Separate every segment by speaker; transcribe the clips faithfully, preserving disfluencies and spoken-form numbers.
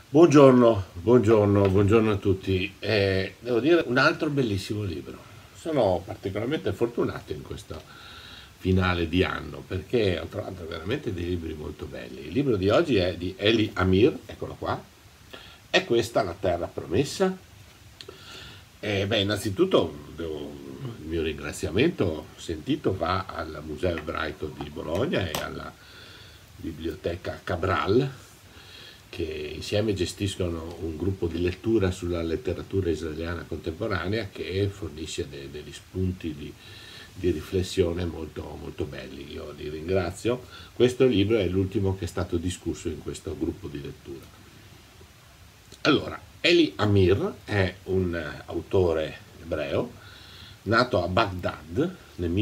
Speaker 1: Buongiorno, buongiorno, buongiorno a tutti. Eh, devo dire un altro bellissimo libro. Sono particolarmente fortunato in questo finale di anno perché ho trovato veramente dei libri molto belli. Il libro di oggi è di Eli Amir, eccolo qua. È questa la terra promessa? Eh, beh, innanzitutto devo- il mio ringraziamento sentito va al Museo Ebraico di Bologna e alla Biblioteca Cabral, che insieme gestiscono un gruppo di lettura sulla letteratura israeliana contemporanea che fornisce de- degli spunti di, di riflessione molto, molto belli. Io li ringrazio. Questo libro è l'ultimo che è stato discusso in questo gruppo di lettura. Allora, Eli Amir è un eh, autore ebreo nato a Baghdad nel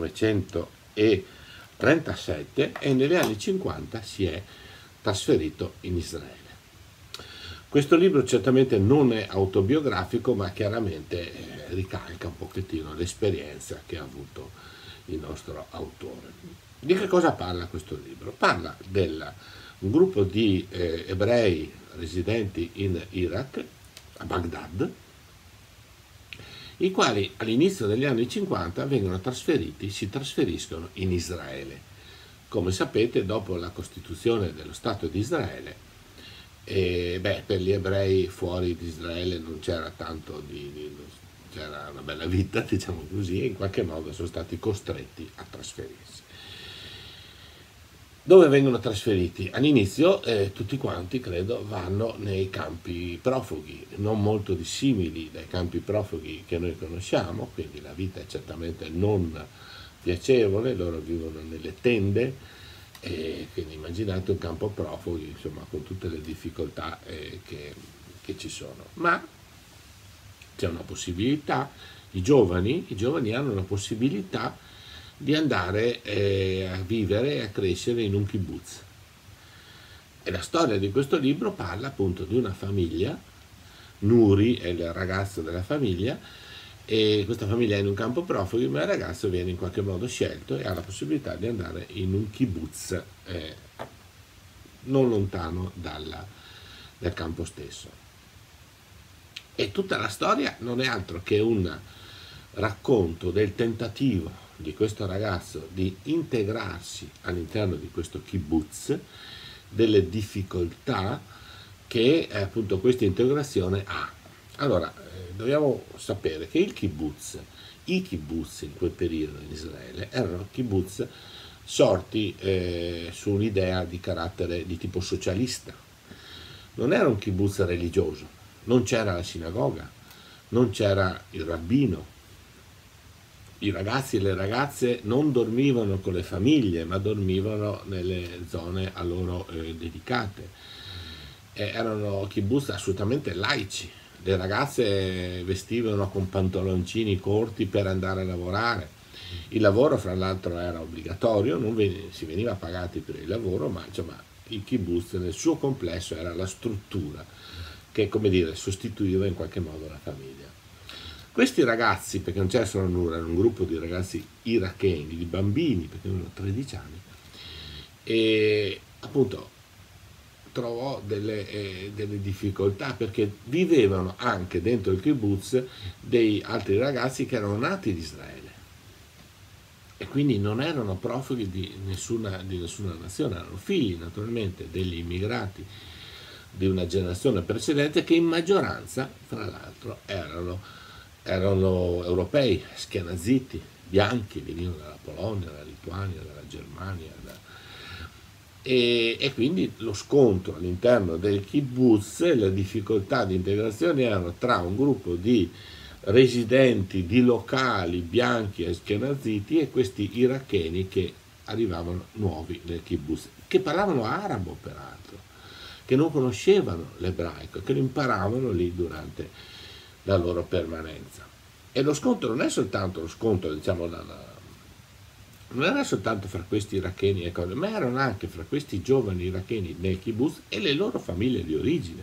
Speaker 1: millenovecentotrentasette e negli anni cinquanta si è trasferito in Israele. Questo libro certamente non è autobiografico, ma chiaramente eh, ricalca un pochettino l'esperienza che ha avuto il nostro autore. Di che cosa parla questo libro? Parla del un gruppo di eh, ebrei residenti in Iraq, a Baghdad, i quali all'inizio degli anni cinquanta vengono trasferiti, si trasferiscono in Israele. Come sapete, dopo la costituzione dello Stato di Israele, e, beh, per gli ebrei fuori di Israele non c'era tanto di, di- c'era una bella vita, diciamo così, e in qualche modo sono stati costretti a trasferirsi. Dove vengono trasferiti? All'inizio eh, tutti quanti, credo, vanno nei campi profughi, non molto dissimili dai campi profughi che noi conosciamo, quindi la vita è certamente non piacevole, loro vivono nelle tende, e quindi immaginate un campo profughi, insomma, con tutte le difficoltà eh, che, che ci sono. Ma c'è una possibilità, i giovani, i giovani hanno una possibilità di andare eh, a vivere e a crescere in un kibbutz. E la storia di questo libro parla appunto di una famiglia, Nuri è il ragazzo della famiglia, e questa famiglia è in un campo profughi, ma il ragazzo viene in qualche modo scelto e ha la possibilità di andare in un kibbutz eh, non lontano dalla- dal campo stesso. E tutta la storia non è altro che un racconto del tentativo di questo ragazzo di integrarsi all'interno di questo kibbutz, delle difficoltà che eh, appunto questa integrazione ha. Allora, eh, dobbiamo sapere che il kibbutz, i kibbutz in quel periodo in Israele erano kibbutz sorti eh, su un'idea di carattere di tipo socialista. Non era un kibbutz religioso, non c'era la sinagoga, non c'era il rabbino, i ragazzi e le ragazze non dormivano con le famiglie, ma dormivano nelle zone a loro eh, dedicate. E erano kibbutz assolutamente laici. Le ragazze vestivano con pantaloncini corti per andare a lavorare. Il lavoro, fra l'altro, era obbligatorio, non ven- si veniva pagati per il lavoro, ma insomma il kibbutz nel suo complesso era la struttura che, come dire, sostituiva in qualche modo la famiglia. Questi ragazzi, perché non c'era solo Nur, era un gruppo di ragazzi iracheni, di bambini, perché avevano tredici anni, e appunto trovò delle, eh, delle difficoltà perché vivevano anche dentro il kibbutz dei altri ragazzi che erano nati in Israele e quindi non erano profughi di nessuna, di nessuna nazione, erano figli naturalmente degli immigrati di una generazione precedente che in maggioranza, fra l'altro, erano, erano europei, schianaziti, bianchi, venivano dalla Polonia, dalla Lituania, dalla Germania. Da... E, e quindi lo scontro all'interno del kibbutz e le difficoltà di integrazione erano tra un gruppo di residenti, di locali bianchi e schianaziti e questi iracheni che arrivavano nuovi nel kibbutz, che parlavano arabo peraltro, che non conoscevano l'ebraico, che lo imparavano lì durante la loro permanenza. E lo scontro non è soltanto lo scontro, diciamo, la, la, non era soltanto fra questi iracheni e cose, ma erano anche fra questi giovani iracheni nel kibbutz e le loro famiglie di origine,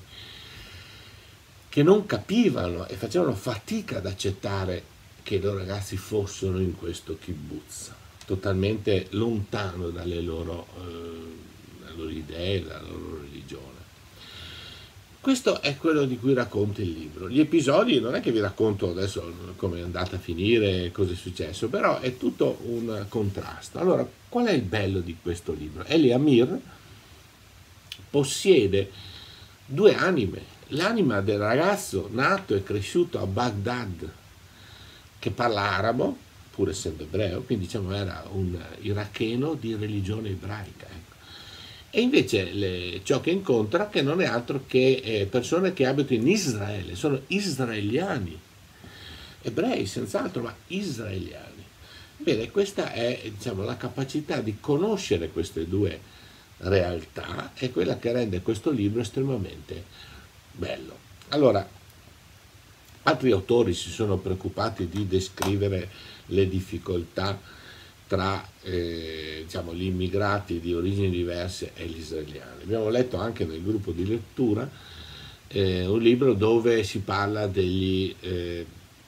Speaker 1: che non capivano e facevano fatica ad accettare che i loro ragazzi fossero in questo kibbutz, totalmente lontano dalle loro, eh, dalle loro idee, dalla loro religione. Questo è quello di cui racconta il libro. Gli episodi non è che vi racconto adesso come è andata a finire, cosa è successo, però è tutto un contrasto. Allora, qual è il bello di questo libro? Eli Amir possiede due anime. L'anima del ragazzo nato e cresciuto a Baghdad, che parla arabo, pur essendo ebreo, quindi diciamo era un iracheno di religione ebraica. Ecco. E invece le, ciò che incontra che non è altro che eh, persone che abitano in Israele, sono israeliani, ebrei senz'altro, ma israeliani. Bene, questa è diciamo, la capacità di conoscere queste due realtà, è quella che rende questo libro estremamente bello. Allora, altri autori si sono preoccupati di descrivere le difficoltà tra eh, diciamo, gli immigrati di origini diverse e gli israeliani. Abbiamo letto anche nel gruppo di lettura eh, un libro dove si parla degli eh,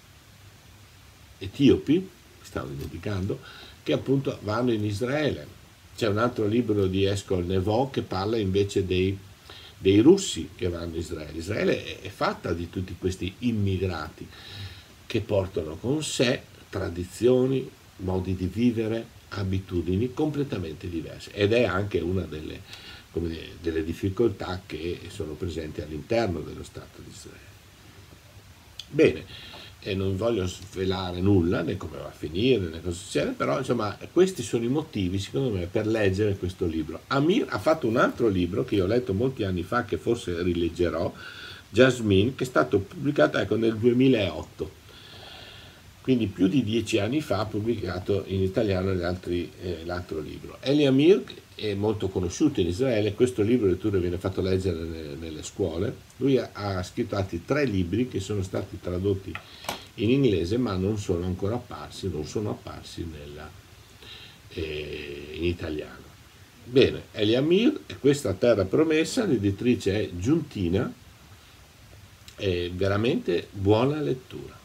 Speaker 1: etiopi, stavo dimenticando, che appunto vanno in Israele. C'è un altro libro di Eshkol Nevo che parla invece dei, dei russi che vanno in Israele. Israele è fatta di tutti questi immigrati che portano con sé tradizioni, modi di vivere, abitudini completamente diverse, ed è anche una delle, come dire, delle difficoltà che sono presenti all'interno dello Stato di Israele. Bene, e non voglio svelare nulla né come va a finire né cosa succede, però insomma questi sono i motivi secondo me per leggere questo libro. Amir ha fatto un altro libro che io ho letto molti anni fa, che forse rileggerò, Jasmine, che è stato pubblicato ecco, nel duemilaotto, quindi più di dieci anni fa, ha pubblicato in italiano eh, l'altro libro. Eli Amir è molto conosciuto in Israele, questo libro addirittura viene fatto leggere nelle, nelle scuole. Lui ha, ha scritto altri tre libri che sono stati tradotti in inglese ma non sono ancora apparsi, non sono apparsi nella, eh, in italiano. Bene, Eli Amir, e questa Terra Promessa, l'editrice è Giuntina, è veramente buona lettura.